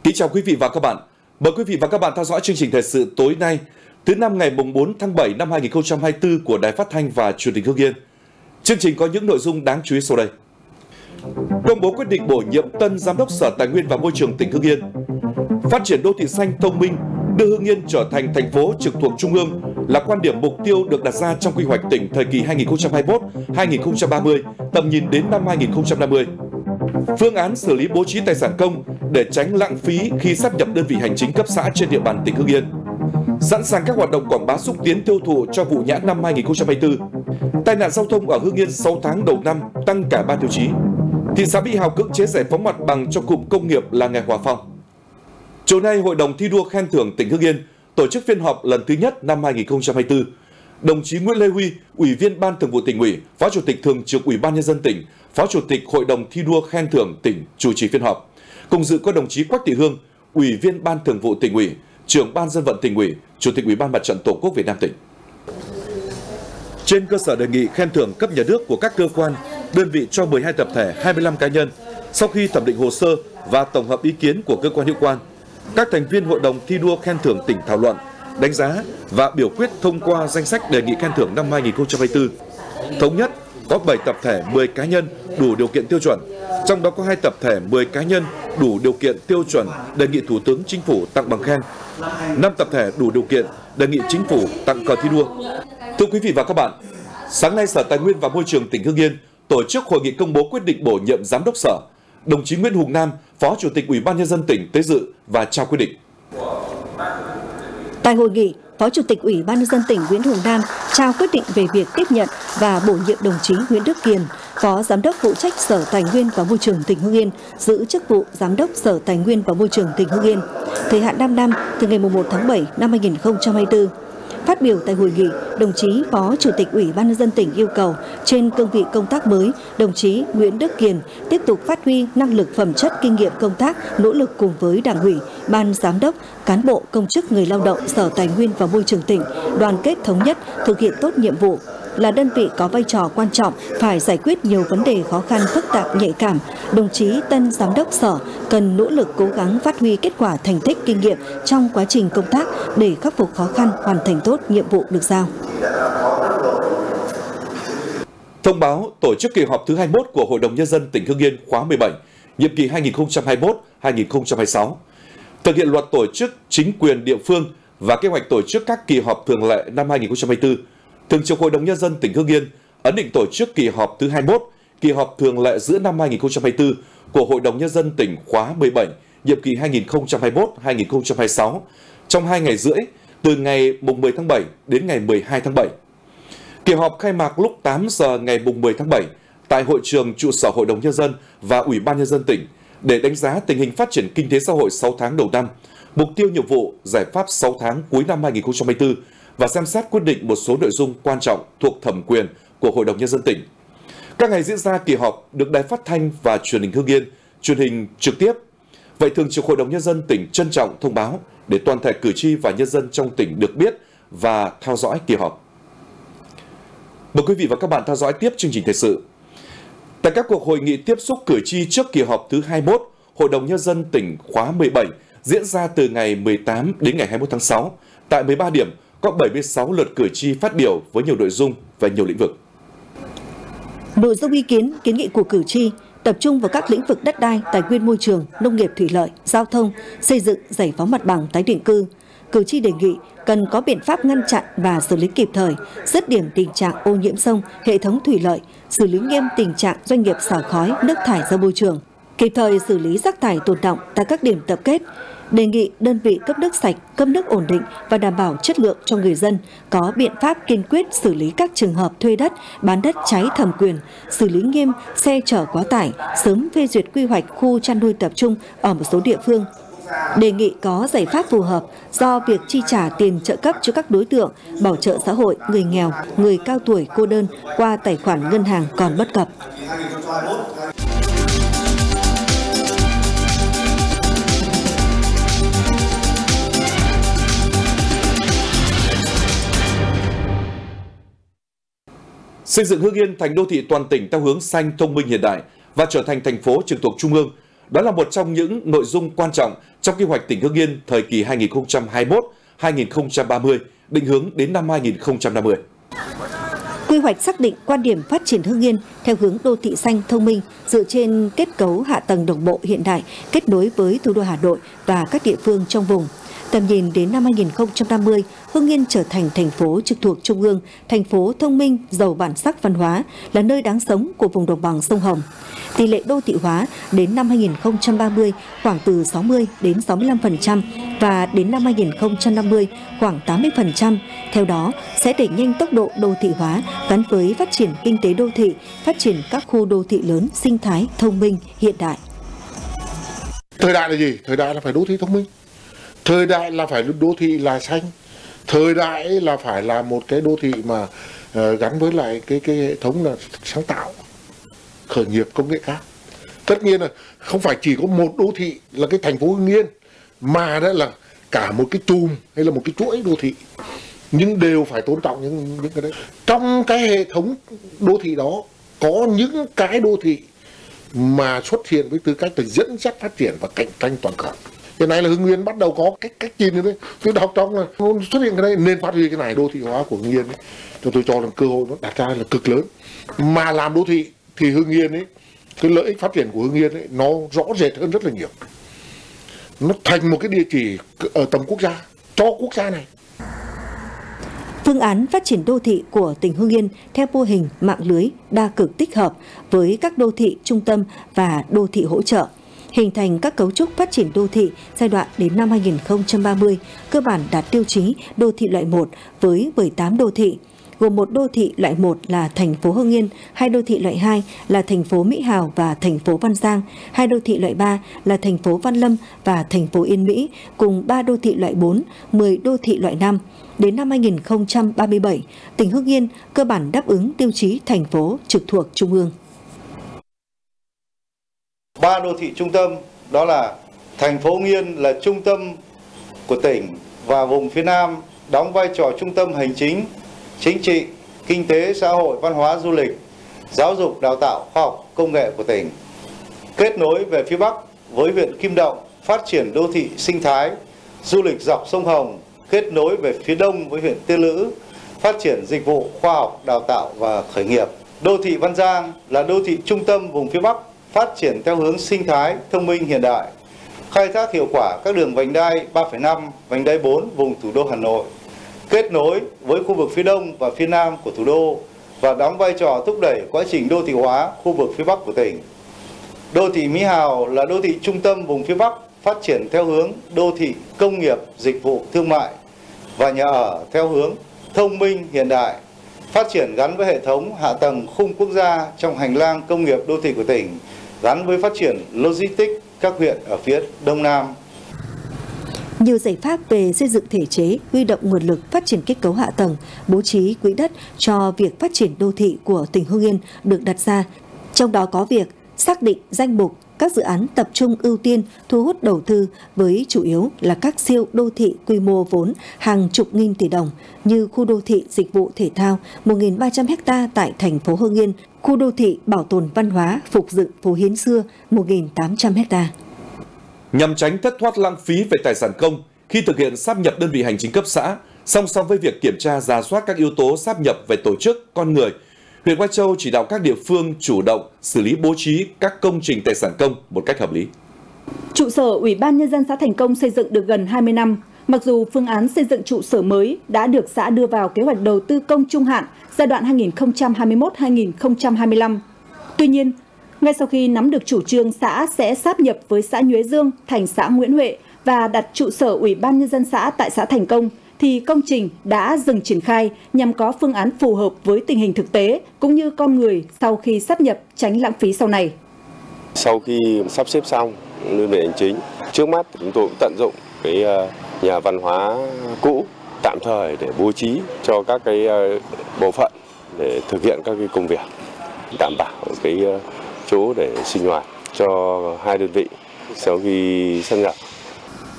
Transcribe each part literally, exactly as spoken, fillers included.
Kính chào quý vị và các bạn. Mời quý vị và các bạn theo dõi chương trình thời sự tối nay, thứ năm ngày bốn tháng bảy năm hai nghìn không trăm hai mươi tư của Đài Phát thanh và Truyền hình Hưng Yên. Chương trình có những nội dung đáng chú ý sau đây. Công bố quyết định bổ nhiệm tân giám đốc Sở Tài nguyên và Môi trường tỉnh Hưng Yên. Phát triển đô thị xanh thông minh, đưa Hưng Yên trở thành thành phố trực thuộc Trung ương là quan điểm mục tiêu được đặt ra trong quy hoạch tỉnh thời kỳ hai nghìn không trăm hai mươi mốt đến hai nghìn không trăm ba mươi, tầm nhìn đến năm hai nghìn không trăm năm mươi. Phương án xử lý bố trí tài sản công để tránh lãng phí khi sáp nhập đơn vị hành chính cấp xã trên địa bàn tỉnh Hưng Yên. Sẵn sàng các hoạt động quảng bá xúc tiến tiêu thụ cho vụ nhãn năm hai nghìn không trăm hai mươi tư. Tai nạn giao thông ở Hưng Yên sáu tháng đầu năm tăng cả ba tiêu chí. Thị xã Mỹ Hào cưỡng chế giải phóng mặt bằng cho cụm công nghiệp làng nghề Hòa Phong. Chiều nay, Hội đồng thi đua khen thưởng tỉnh Hưng Yên tổ chức phiên họp lần thứ nhất năm hai nghìn không trăm hai mươi tư. Đồng chí Nguyễn Lê Huy, Ủy viên Ban Thường vụ Tỉnh ủy, Phó Chủ tịch Thường trực Ủy ban Nhân dân tỉnh, Phó Chủ tịch Hội đồng thi đua khen thưởng tỉnh chủ trì phiên họp. Cùng dự có đồng chí Quách Thị Hương, Ủy viên Ban Thường vụ Tỉnh ủy, Trưởng Ban Dân vận Tỉnh ủy, Chủ tịch Ủy ban Mặt trận Tổ quốc Việt Nam tỉnh. Trên cơ sở đề nghị khen thưởng cấp nhà nước của các cơ quan, đơn vị cho mười hai tập thể, hai mươi lăm cá nhân, sau khi thẩm định hồ sơ và tổng hợp ý kiến của cơ quan hữu quan, các thành viên Hội đồng thi đua khen thưởng tỉnh thảo luận, đánh giá và biểu quyết thông qua danh sách đề nghị khen thưởng năm hai nghìn không trăm hai mươi tư. Thống nhất có bảy tập thể, mười cá nhân đủ điều kiện tiêu chuẩn, trong đó có hai tập thể, mười cá nhân đủ điều kiện tiêu chuẩn đề nghị Thủ tướng Chính phủ tặng bằng khen, năm tập thể đủ điều kiện đề nghị Chính phủ tặng cờ thi đua. Thưa quý vị và các bạn, sáng nay Sở Tài nguyên và Môi trường tỉnh Hưng Yên tổ chức hội nghị công bố quyết định bổ nhiệm giám đốc sở. Đồng chí Nguyễn Hùng Nam, Phó Chủ tịch Ủy ban Nhân dân tỉnh tới dự và trao quyết định. Tại hội nghị, Phó Chủ tịch Ủy ban Nhân dân tỉnh Nguyễn Hùng Nam trao quyết định về việc tiếp nhận và bổ nhiệm đồng chí Nguyễn Đức Kiền, Phó Giám đốc phụ trách Sở Tài nguyên và Môi trường tỉnh Hưng Yên, giữ chức vụ Giám đốc Sở Tài nguyên và Môi trường tỉnh Hưng Yên, thời hạn năm năm từ ngày mùng một tháng bảy năm hai nghìn không trăm hai mươi tư. Phát biểu tại hội nghị, đồng chí Phó Chủ tịch Ủy ban Nhân dân tỉnh yêu cầu trên cương vị công tác mới, đồng chí Nguyễn Đức Kiền tiếp tục phát huy năng lực, phẩm chất, kinh nghiệm công tác, nỗ lực cùng với Đảng ủy, Ban Giám đốc, cán bộ, công chức, người lao động Sở Tài nguyên và Môi trường tỉnh đoàn kết thống nhất, thực hiện tốt nhiệm vụ. Là đơn vị có vai trò quan trọng phải giải quyết nhiều vấn đề khó khăn, phức tạp, nhạy cảm, đồng chí tân giám đốc sở cần nỗ lực cố gắng phát huy kết quả, thành tích, kinh nghiệm trong quá trình công tác để khắc phục khó khăn, hoàn thành tốt nhiệm vụ được giao. Thông báo tổ chức kỳ họp thứ hai mươi mốt của Hội đồng Nhân dân tỉnh Hưng Yên khóa mười bảy, nhiệm kỳ hai nghìn không trăm hai mươi mốt đến hai nghìn không trăm hai mươi sáu. Thực hiện luật tổ chức chính quyền địa phương và kế hoạch tổ chức các kỳ họp thường lệ năm hai nghìn không trăm hai mươi tư. Thường trực Hội đồng Nhân dân tỉnh Hưng Yên ấn định tổ chức kỳ họp thứ hai mươi mốt, kỳ họp thường lệ giữa năm hai nghìn không trăm hai mươi tư của Hội đồng Nhân dân tỉnh khóa mười bảy, nhiệm kỳ hai nghìn không trăm hai mươi mốt đến hai nghìn không trăm hai mươi sáu, trong hai ngày rưỡi, từ ngày mùng mười tháng bảy đến ngày mười hai tháng bảy. Kỳ họp khai mạc lúc tám giờ ngày mùng mười tháng bảy tại hội trường trụ sở Hội đồng Nhân dân và Ủy ban Nhân dân tỉnh để đánh giá tình hình phát triển kinh tế xã hội sáu tháng đầu năm, mục tiêu nhiệm vụ, giải pháp sáu tháng cuối năm hai nghìn không trăm hai mươi tư và xem xét quyết định một số nội dung quan trọng thuộc thẩm quyền của Hội đồng Nhân dân tỉnh. Các ngày diễn ra kỳ họp được Đài Phát thanh và Truyền hình Hưng Yên truyền hình trực tiếp. Vậy Thường trực Hội đồng Nhân dân tỉnh trân trọng thông báo để toàn thể cử tri và nhân dân trong tỉnh được biết và theo dõi kỳ họp. Mời quý vị và các bạn theo dõi tiếp chương trình thời sự. Tại các cuộc hội nghị tiếp xúc cử tri trước kỳ họp thứ hai mươi mốt, Hội đồng Nhân dân tỉnh khóa mười bảy diễn ra từ ngày mười tám đến ngày hai mươi mốt tháng sáu, tại mười ba điểm, có bảy mươi sáu lượt cử tri phát biểu với nhiều nội dung và nhiều lĩnh vực. Nội dung ý kiến, kiến nghị của cử tri tập trung vào các lĩnh vực đất đai, tài nguyên môi trường, nông nghiệp thủy lợi, giao thông, xây dựng, giải phóng mặt bằng, tái định cư. Cử tri đề nghị cần có biện pháp ngăn chặn và xử lý kịp thời, dứt điểm tình trạng ô nhiễm sông, hệ thống thủy lợi, xử lý nghiêm tình trạng doanh nghiệp xả khói, nước thải ra môi trường, kịp thời xử lý rác thải tồn đọng tại các điểm tập kết. Đề nghị đơn vị cấp nước sạch, cấp nước ổn định và đảm bảo chất lượng cho người dân, có biện pháp kiên quyết xử lý các trường hợp thuê đất, bán đất trái thẩm quyền, xử lý nghiêm xe chở quá tải, sớm phê duyệt quy hoạch khu chăn nuôi tập trung ở một số địa phương. Đề nghị có giải pháp phù hợp do việc chi trả tiền trợ cấp cho các đối tượng bảo trợ xã hội, người nghèo, người cao tuổi cô đơn qua tài khoản ngân hàng còn bất cập. Xây dựng Hưng Yên thành đô thị toàn tỉnh theo hướng xanh, thông minh, hiện đại và trở thành thành phố trực thuộc Trung ương Đó là một trong những nội dung quan trọng trong quy hoạch tỉnh Hưng Yên thời kỳ hai nghìn không trăm hai mươi mốt đến hai nghìn không trăm ba mươi, định hướng đến năm hai nghìn không trăm năm mươi. Quy hoạch xác định quan điểm phát triển Hưng Yên theo hướng đô thị xanh thông minh dựa trên kết cấu hạ tầng đồng bộ hiện đại, kết nối với thủ đô Hà Nội và các địa phương trong vùng. Tầm nhìn đến năm hai nghìn không trăm năm mươi, Hưng Yên trở thành thành phố trực thuộc Trung ương, thành phố thông minh, giàu bản sắc văn hóa, là nơi đáng sống của vùng đồng bằng sông Hồng. Tỷ lệ đô thị hóa đến năm hai nghìn không trăm ba mươi khoảng từ sáu mươi đến sáu mươi lăm phần trăm và đến năm hai nghìn không trăm năm mươi khoảng tám mươi phần trăm. Theo đó, sẽ đẩy nhanh tốc độ đô thị hóa gắn với phát triển kinh tế đô thị, phát triển các khu đô thị lớn, sinh thái, thông minh, hiện đại. Thời đại là gì? Thời đại là phải đô thị thông minh. Thời đại là phải đô thị là xanh. Thời đại là phải là một cái đô thị mà uh, gắn với lại cái cái hệ thống là sáng tạo, khởi nghiệp công nghệ cao. Tất nhiên là không phải chỉ có một đô thị là cái thành phố Hưng Yên, mà đó là cả một cái chùm hay là một cái chuỗi đô thị, nhưng đều phải tôn trọng những những cái đấy. Trong cái hệ thống đô thị đó có những cái đô thị mà xuất hiện với tư cách là dẫn dắt phát triển và cạnh tranh toàn cầu. Hiện nay là Hưng Yên bắt đầu có cách cách nhìn như thế. Tôi đọc trong là xuất hiện cái này nên phát huy cái này, đô thị hóa của Hưng Yên ấy. Cho tôi cho rằng cơ hội nó đặt ra là cực lớn. Mà làm đô thị thì Hưng Yên ấy, cái lợi ích phát triển của Hưng Yên ấy nó rõ rệt hơn rất là nhiều. Nó thành một cái địa chỉ ở tầm quốc gia cho quốc gia này. Phương án phát triển đô thị của tỉnh Hưng Yên theo mô hình mạng lưới đa cực tích hợp với các đô thị trung tâm và đô thị hỗ trợ, hình thành các cấu trúc phát triển đô thị giai đoạn đến năm hai nghìn không trăm ba mươi, cơ bản đạt tiêu chí đô thị loại một với mười tám đô thị, gồm một đô thị loại một là thành phố Hưng Yên, hai đô thị loại hai là thành phố Mỹ Hào và thành phố Văn Giang, hai đô thị loại ba là thành phố Văn Lâm và thành phố Yên Mỹ, cùng ba đô thị loại bốn, mười đô thị loại năm. Đến năm hai nghìn không trăm ba mươi bảy, tỉnh Hưng Yên cơ bản đáp ứng tiêu chí thành phố trực thuộc Trung ương. Ba đô thị trung tâm đó là thành phố Hưng Yên là trung tâm của tỉnh và vùng phía Nam, đóng vai trò trung tâm hành chính, chính trị, kinh tế, xã hội, văn hóa, du lịch, giáo dục, đào tạo, khoa học, công nghệ của tỉnh. Kết nối về phía Bắc với huyện Kim Động, phát triển đô thị sinh thái, du lịch dọc sông Hồng, kết nối về phía Đông với huyện Tiên Lữ, phát triển dịch vụ, khoa học, đào tạo và khởi nghiệp. Đô thị Văn Giang là đô thị trung tâm vùng phía Bắc, phát triển theo hướng sinh thái, thông minh hiện đại, khai thác hiệu quả các đường vành đai ba phẩy năm, vành đai bốn vùng thủ đô Hà Nội, kết nối với khu vực phía Đông và phía Nam của thủ đô và đóng vai trò thúc đẩy quá trình đô thị hóa khu vực phía Bắc của tỉnh. Đô thị Mỹ Hào là đô thị trung tâm vùng phía Bắc, phát triển theo hướng đô thị công nghiệp, dịch vụ, thương mại và nhà ở theo hướng thông minh hiện đại, phát triển gắn với hệ thống hạ tầng khung quốc gia trong hành lang công nghiệp đô thị của tỉnh, gắn với phát triển logistics các huyện ở phía Đông Nam. Nhiều giải pháp về xây dựng thể chế, huy động nguồn lực phát triển kết cấu hạ tầng, bố trí quỹ đất cho việc phát triển đô thị của tỉnh Hưng Yên được đặt ra. Trong đó có việc xác định danh mục các dự án tập trung ưu tiên thu hút đầu tư với chủ yếu là các siêu đô thị quy mô vốn hàng chục nghìn tỷ đồng như khu đô thị dịch vụ thể thao một nghìn ba trăm ha tại thành phố Hưng Yên, khu đô thị bảo tồn văn hóa phục dựng phố Hiến xưa một nghìn tám trăm ha. Nhằm tránh thất thoát lãng phí về tài sản công khi thực hiện sáp nhập đơn vị hành chính cấp xã, song song với việc kiểm tra rà soát các yếu tố sáp nhập về tổ chức, con người, huyện Quai Châu chỉ đạo các địa phương chủ động xử lý bố trí các công trình tài sản công một cách hợp lý. Trụ sở Ủy ban Nhân dân xã Thành Công xây dựng được gần hai mươi năm. Mặc dù phương án xây dựng trụ sở mới đã được xã đưa vào kế hoạch đầu tư công trung hạn giai đoạn hai nghìn không trăm hai mươi mốt đến hai nghìn không trăm hai mươi lăm. Tuy nhiên, ngay sau khi nắm được chủ trương xã sẽ sáp nhập với xã Nhuế Dương thành xã Nguyễn Huệ và đặt trụ sở Ủy ban Nhân dân xã tại xã Thành Công, thì công trình đã dừng triển khai nhằm có phương án phù hợp với tình hình thực tế cũng như con người sau khi sáp nhập, tránh lãng phí sau này. Sau khi sắp xếp xong đơn vị hành chính, trước mắt chúng tôi cũng tận dụng cái nhà văn hóa cũ tạm thời để bố trí cho các cái bộ phận để thực hiện các cái công việc, đảm bảo cái chỗ để sinh hoạt cho hai đơn vị sau khi sáp nhập.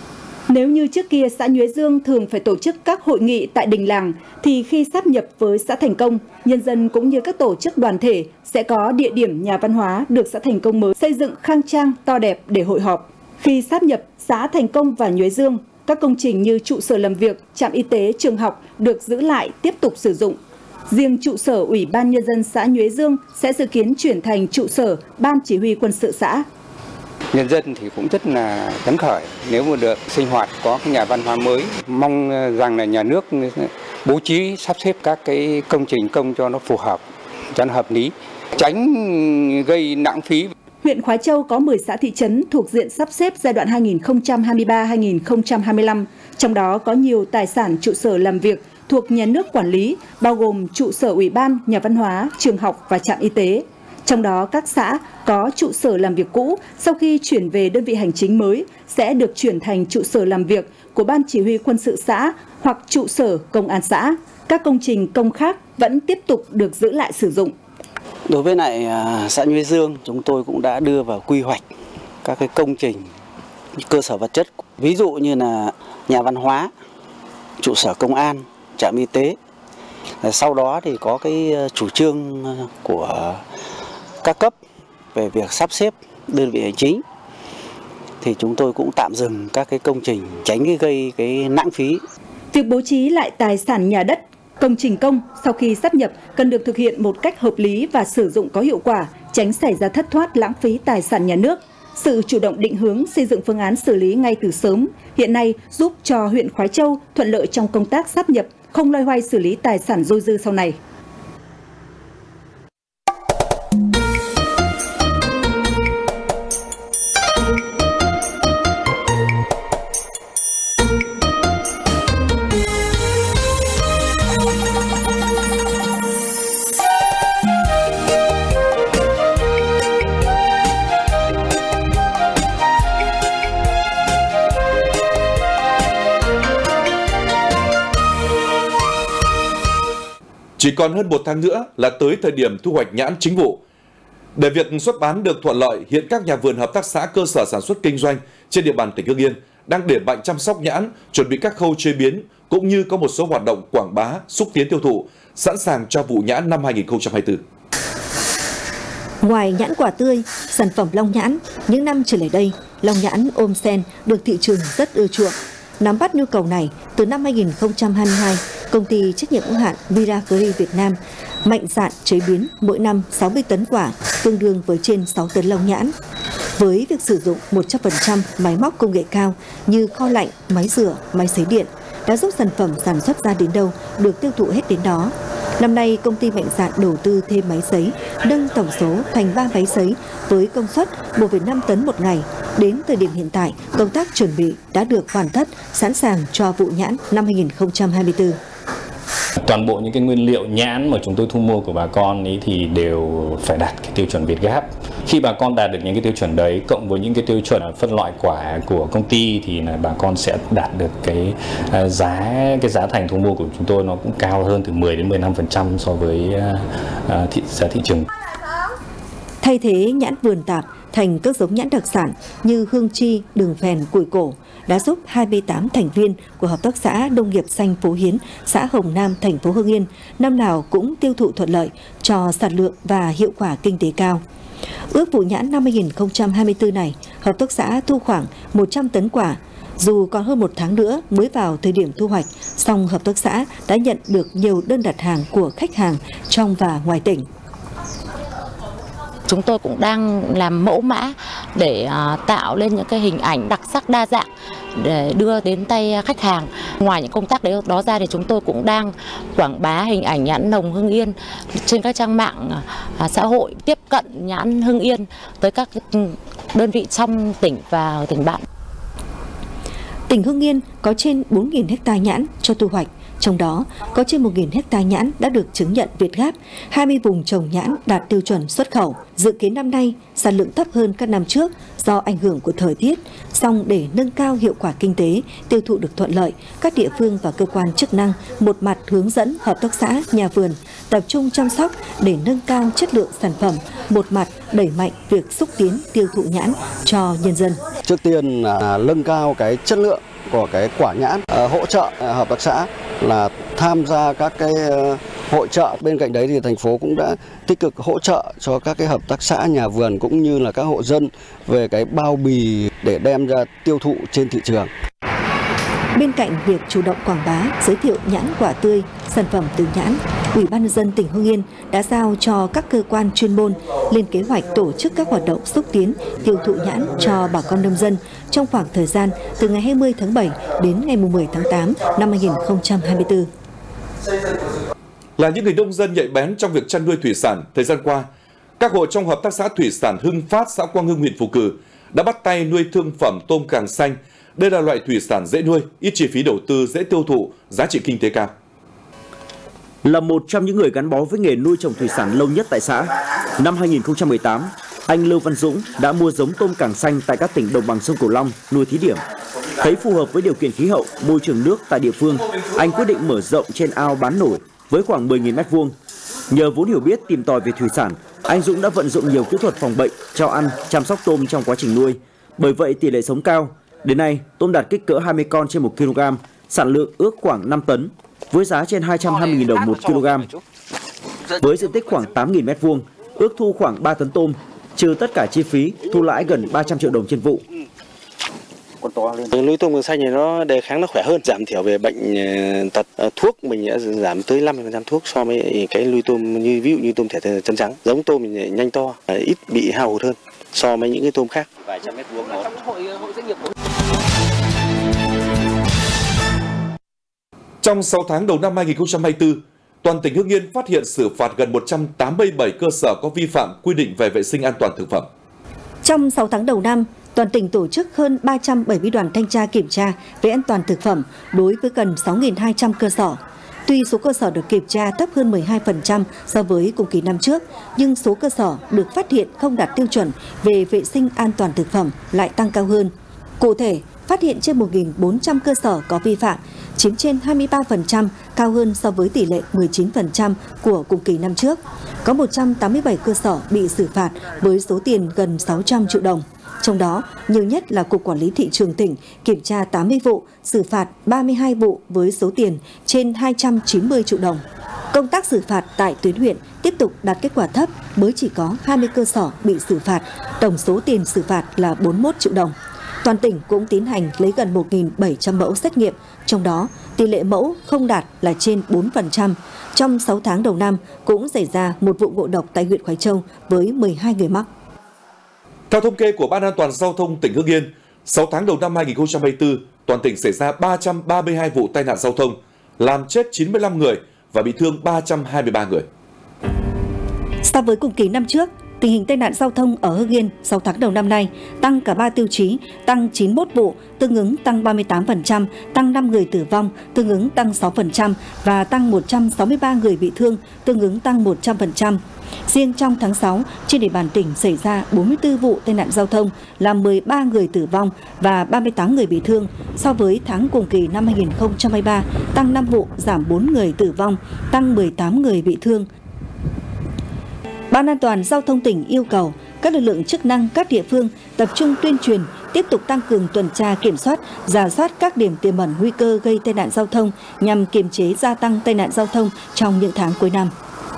Nếu như trước kia xã Nhuế Dương thường phải tổ chức các hội nghị tại đình làng, thì khi sáp nhập với xã Thành Công, nhân dân cũng như các tổ chức đoàn thể sẽ có địa điểm nhà văn hóa được xã Thành Công mới xây dựng khang trang, to đẹp để hội họp. Khi sáp nhập xã Thành Công và Nhuế Dương, các công trình như trụ sở làm việc, trạm y tế, trường học được giữ lại tiếp tục sử dụng. Riêng trụ sở Ủy ban Nhân dân xã Nhuế Dương sẽ dự kiến chuyển thành trụ sở Ban Chỉ huy Quân sự xã. Nhân dân thì cũng rất là phấn khởi nếu mà được sinh hoạt có cái nhà văn hóa mới. Mong rằng là nhà nước bố trí sắp xếp các cái công trình công cho nó phù hợp, cho nó hợp lý, tránh gây lãng phí. Huyện Khói Châu có mười xã thị trấn thuộc diện sắp xếp giai đoạn hai nghìn không trăm hai mươi ba đến hai nghìn không trăm hai mươi lăm, trong đó có nhiều tài sản trụ sở làm việc thuộc nhà nước quản lý, bao gồm trụ sở ủy ban, nhà văn hóa, trường học và trạm y tế. Trong đó các xã có trụ sở làm việc cũ sau khi chuyển về đơn vị hành chính mới sẽ được chuyển thành trụ sở làm việc của Ban Chỉ huy Quân sự xã hoặc trụ sở công an xã. Các công trình công khác vẫn tiếp tục được giữ lại sử dụng. Đối với lại xã Nhuế Dương, chúng tôi cũng đã đưa vào quy hoạch các cái công trình cơ sở vật chất, ví dụ như là nhà văn hóa, trụ sở công an, trạm y tế. Sau đó thì có cái chủ trương của các cấp về việc sắp xếp đơn vị hành chính, thì chúng tôi cũng tạm dừng các cái công trình tránh cái gây cái lãng phí. Việc bố trí lại tài sản nhà đất, công trình công sau khi sáp nhập cần được thực hiện một cách hợp lý và sử dụng có hiệu quả, tránh xảy ra thất thoát lãng phí tài sản nhà nước. Sự chủ động định hướng xây dựng phương án xử lý ngay từ sớm hiện nay giúp cho huyện Khói Châu thuận lợi trong công tác sáp nhập, không loay hoay xử lý tài sản dôi dư sau này. Chỉ còn hơn một tháng nữa là tới thời điểm thu hoạch nhãn chính vụ. Để việc xuất bán được thuận lợi, hiện các nhà vườn, hợp tác xã, cơ sở sản xuất kinh doanh trên địa bàn tỉnh Hưng Yên đang đẩy mạnh chăm sóc nhãn, chuẩn bị các khâu chế biến cũng như có một số hoạt động quảng bá, xúc tiến tiêu thụ, sẵn sàng cho vụ nhãn năm hai nghìn không trăm hai mươi tư. Ngoài nhãn quả tươi, sản phẩm long nhãn, những năm trở lại đây, long nhãn ôm sen được thị trường rất ưa chuộng. Nắm bắt nhu cầu này, từ năm hai nghìn không trăm hai mươi hai, công ty trách nhiệm hữu hạn Viragri Việt Nam mạnh dạn chế biến mỗi năm sáu mươi tấn quả, tương đương với trên sáu tấn long nhãn. Với việc sử dụng một trăm phần trăm máy móc công nghệ cao như kho lạnh, máy rửa, máy sấy điện, đã giúp sản phẩm sản xuất ra đến đâu được tiêu thụ hết đến đó. Năm nay, công ty mạnh dạn đầu tư thêm máy sấy, nâng tổng số thành ba máy sấy với công suất một phẩy năm tấn một ngày. Đến thời điểm hiện tại, công tác chuẩn bị đã được hoàn tất, sẵn sàng cho vụ nhãn năm hai nghìn không trăm hai mươi tư. Toàn bộ những cái nguyên liệu nhãn mà chúng tôi thu mua của bà con ấy thì đều phải đạt cái tiêu chuẩn Việt Gáp. Khi bà con đạt được những cái tiêu chuẩn đấy, cộng với những cái tiêu chuẩn phân loại quả của công ty, thì là bà con sẽ đạt được cái giá cái giá thành thu mua của chúng tôi nó cũng cao hơn từ mười đến mười lăm phần trăm so với thị, giá thị trường. Thay thế nhãn vườn tạp thành các giống nhãn đặc sản như hương chi, đường phèn, củi cổ đã giúp hai mươi tám thành viên của Hợp tác xã Nông nghiệp xanh Phú Hiến, xã Hồng Nam, thành phố Hưng Yên năm nào cũng tiêu thụ thuận lợi, cho sản lượng và hiệu quả kinh tế cao. Ước vụ nhãn năm hai nghìn không trăm hai mươi tư này, hợp tác xã thu khoảng một trăm tấn quả. Dù còn hơn một tháng nữa mới vào thời điểm thu hoạch, song hợp tác xã đã nhận được nhiều đơn đặt hàng của khách hàng trong và ngoài tỉnh. Chúng tôi cũng đang làm mẫu mã để tạo lên những cái hình ảnh đặc sắc đa dạng để đưa đến tay khách hàng. Ngoài những công tác đấy đó ra thì chúng tôi cũng đang quảng bá hình ảnh nhãn nồng Hưng Yên trên các trang mạng xã hội, tiếp cận nhãn Hưng Yên tới các đơn vị trong tỉnh và tỉnh bạn. Tỉnh Hưng Yên có trên bốn nghìn ha nhãn cho thu hoạch. Trong đó, có trên một nghìn ha nhãn đã được chứng nhận Việt Gáp, hai mươi vùng trồng nhãn đạt tiêu chuẩn xuất khẩu. Dự kiến năm nay, sản lượng thấp hơn các năm trước do ảnh hưởng của thời tiết. Song để nâng cao hiệu quả kinh tế, tiêu thụ được thuận lợi, các địa phương và cơ quan chức năng một mặt hướng dẫn hợp tác xã, nhà vườn tập trung chăm sóc để nâng cao chất lượng sản phẩm, một mặt đẩy mạnh việc xúc tiến tiêu thụ nhãn cho nhân dân. Trước tiên là nâng cao cái chất lượng của cái quả nhãn, à, hỗ trợ à, hợp tác xã là tham gia các cái uh, hội chợ. Bên cạnh đấy thì thành phố cũng đã tích cực hỗ trợ cho các cái hợp tác xã, nhà vườn cũng như là các hộ dân về cái bao bì để đem ra tiêu thụ trên thị trường. Bên cạnh việc chủ động quảng bá, giới thiệu nhãn quả tươi, sản phẩm từ nhãn, Ủy ban nhân dân tỉnh Hưng Yên đã giao cho các cơ quan chuyên môn lên kế hoạch tổ chức các hoạt động xúc tiến tiêu thụ nhãn cho bà con nông dân trong khoảng thời gian từ ngày hai mươi tháng bảy đến ngày mười tháng tám năm hai nghìn không trăm hai mươi tư. Là những người nông dân nhạy bén trong việc chăn nuôi thủy sản, thời gian qua, các hộ trong hợp tác xã thủy sản Hưng Phát, xã Quang Hưng, huyện Phù Cử đã bắt tay nuôi thương phẩm tôm càng xanh. Đây là loại thủy sản dễ nuôi, ít chi phí đầu tư, dễ tiêu thụ, giá trị kinh tế cao. Là một trong những người gắn bó với nghề nuôi trồng thủy sản lâu nhất tại xã, năm hai nghìn không trăm mười tám, anh Lưu Văn Dũng đã mua giống tôm càng xanh tại các tỉnh đồng bằng sông Cửu Long nuôi thí điểm. Thấy phù hợp với điều kiện khí hậu, môi trường nước tại địa phương, anh quyết định mở rộng trên ao bán nổi với khoảng mười nghìn mét vuông. Nhờ vốn hiểu biết tìm tòi về thủy sản, anh Dũng đã vận dụng nhiều kỹ thuật phòng bệnh, cho ăn, chăm sóc tôm trong quá trình nuôi. Bởi vậy tỷ lệ sống cao. Đến nay, tôm đạt kích cỡ hai mươi con trên một ki lô gam, sản lượng ước khoảng năm tấn, với giá trên hai trăm hai mươi nghìn đồng một ki lô gam. Với diện tích khoảng tám nghìn mét vuông, ước thu khoảng ba tấn tôm, trừ tất cả chi phí, thu lãi gần ba trăm triệu đồng trên vụ. Nuôi tôm càng xanh này nó đề kháng nó khỏe hơn, giảm thiểu về bệnh tật, thuốc mình đã giảm tới năm mươi phần trăm thuốc so với cái nuôi tôm như ví dụ như tôm thẻ chân trắng. Giống tôm mình nhanh to, ít bị hao hụt hơn so với những cái tôm khác. Vài trăm mét vuông đó. Trong sáu tháng đầu năm hai nghìn không trăm hai mươi tư, toàn tỉnh Hưng Yên phát hiện xử phạt gần một trăm tám mươi bảy cơ sở có vi phạm quy định về vệ sinh an toàn thực phẩm. Trong sáu tháng đầu năm, toàn tỉnh tổ chức hơn ba trăm bảy mươi đoàn thanh tra kiểm tra về an toàn thực phẩm đối với gần sáu nghìn hai trăm cơ sở. Tuy số cơ sở được kiểm tra thấp hơn mười hai phần trăm so với cùng kỳ năm trước, nhưng số cơ sở được phát hiện không đạt tiêu chuẩn về vệ sinh an toàn thực phẩm lại tăng cao hơn. Cụ thể, phát hiện trên một nghìn bốn trăm cơ sở có vi phạm, chiếm trên hai mươi ba phần trăm, cao hơn so với tỷ lệ mười chín phần trăm của cùng kỳ năm trước. Có một trăm tám mươi bảy cơ sở bị xử phạt với số tiền gần sáu trăm triệu đồng. Trong đó, nhiều nhất là Cục Quản lý Thị trường tỉnh kiểm tra tám mươi vụ, xử phạt ba mươi hai vụ với số tiền trên hai trăm chín mươi triệu đồng. Công tác xử phạt tại tuyến huyện tiếp tục đạt kết quả thấp, mới chỉ có hai mươi cơ sở bị xử phạt, tổng số tiền xử phạt là bốn mươi mốt triệu đồng. Toàn tỉnh cũng tiến hành lấy gần một nghìn bảy trăm mẫu xét nghiệm, trong đó tỷ lệ mẫu không đạt là trên bốn phần trăm. Trong sáu tháng đầu năm cũng xảy ra một vụ ngộ độc tại huyện Khoái Châu với mười hai người mắc. Theo thống kê của Ban An toàn giao thông tỉnh Hưng Yên, sáu tháng đầu năm hai nghìn không trăm hai mươi tư, toàn tỉnh xảy ra ba trăm ba mươi hai vụ tai nạn giao thông, làm chết chín mươi lăm người và bị thương ba trăm hai mươi ba người. So với cùng kỳ năm trước, tình hình tai nạn giao thông ở Hưng Yên sáu tháng đầu năm nay tăng cả ba tiêu chí, tăng chín mươi mốt vụ, tương ứng tăng ba mươi tám phần trăm, tăng năm người tử vong, tương ứng tăng sáu phần trăm và tăng một trăm sáu mươi ba người bị thương, tương ứng tăng một trăm phần trăm. Riêng trong tháng sáu, trên địa bàn tỉnh xảy ra bốn mươi tư vụ tai nạn giao thông, làm mười ba người tử vong và ba mươi tám người bị thương. So với tháng cùng kỳ năm hai nghìn không trăm hai mươi ba, tăng năm vụ, giảm bốn người tử vong, tăng mười tám người bị thương. Ban An toàn giao thông tỉnh yêu cầu các lực lượng chức năng các địa phương tập trung tuyên truyền, tiếp tục tăng cường tuần tra kiểm soát, rà soát các điểm tiềm ẩn nguy cơ gây tai nạn giao thông nhằm kiềm chế gia tăng tai nạn giao thông trong những tháng cuối năm.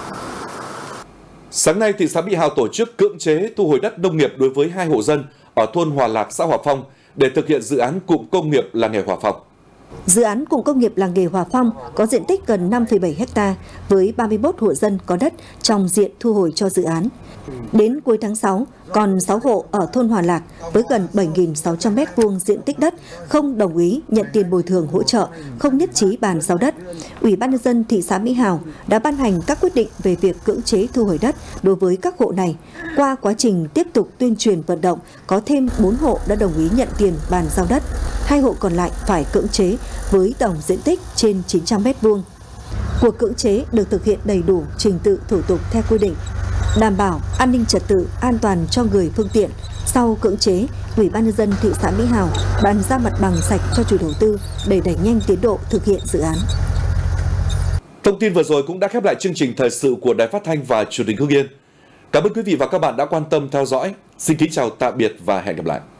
Sáng nay, thị xã Mỹ Hào tổ chức cưỡng chế thu hồi đất nông nghiệp đối với hai hộ dân ở thôn Hòa Lạc, xã Hòa Phong để thực hiện dự án cụm công nghiệp làng nghề Hòa Phong. Dự án cụm công nghiệp làng nghề Hòa Phong có diện tích gần năm phẩy bảy héc ta với ba mươi mốt hộ dân có đất trong diện thu hồi cho dự án. Đến cuối tháng sáu, còn sáu hộ ở thôn Hòa Lạc với gần bảy nghìn sáu trăm mét vuông diện tích đất không đồng ý nhận tiền bồi thường hỗ trợ, không nhất trí bàn giao đất. Ủy ban nhân dân thị xã Mỹ Hào đã ban hành các quyết định về việc cưỡng chế thu hồi đất đối với các hộ này. Qua quá trình tiếp tục tuyên truyền vận động, có thêm bốn hộ đã đồng ý nhận tiền bàn giao đất. Hai hộ còn lại phải cưỡng chế với tổng diện tích trên chín trăm mét vuông. Cuộc cưỡng chế được thực hiện đầy đủ trình tự thủ tục theo quy định, đảm bảo an ninh trật tự, an toàn cho người phương tiện. Sau cưỡng chế, Ủy ban nhân dân thị xã Mỹ Hào bàn giao mặt bằng sạch cho chủ đầu tư để đẩy nhanh tiến độ thực hiện dự án. Thông tin vừa rồi cũng đã khép lại chương trình thời sự của Đài Phát thanh và Truyền hình Hưng Yên. Cảm ơn quý vị và các bạn đã quan tâm theo dõi. Xin kính chào tạm biệt và hẹn gặp lại.